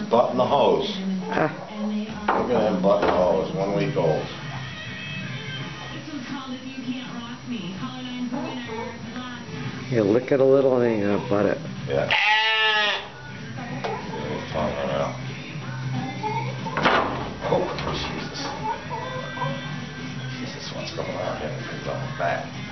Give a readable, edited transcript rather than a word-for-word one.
button the hose. Look at him button the hose, 1 week old. You lick it a little and you're gonna butt it. Yeah. His tongue went out. Oh, Jesus. Jesus, what's going on here? He's on the back.